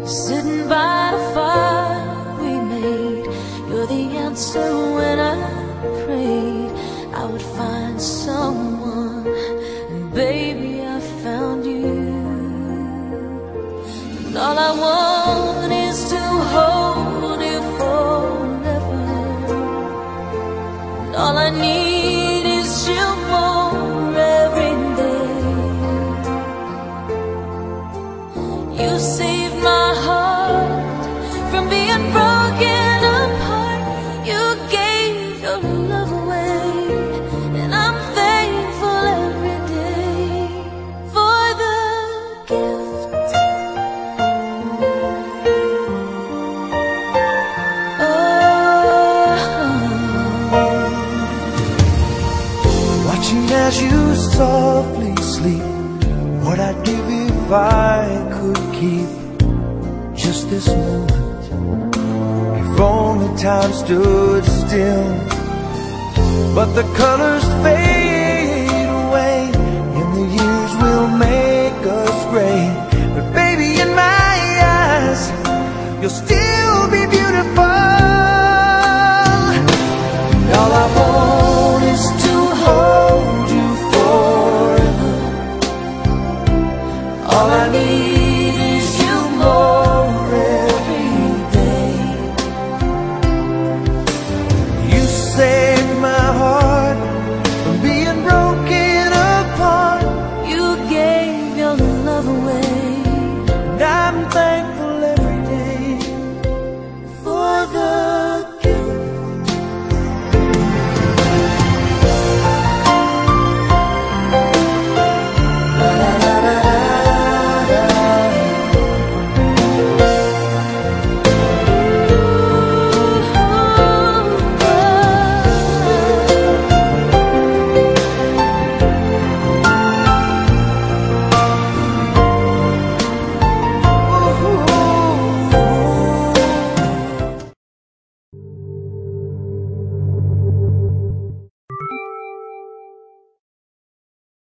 Sitting by the fire we made, you're the answer when I prayed I would find someone, and baby I found you. And all I want is to hold you forever, and all I need is you more every day. You saved my heart from being broken apart. You gave your love away, and I'm thankful every day for the gift. Watching as you softly sleep, what I'd give if I could keep just this moment. If only time stood still, but the colors fade away, and the years will make us gray. But baby, in my eyes, you'll still be beautiful. And all I want is to hold you forever. All I need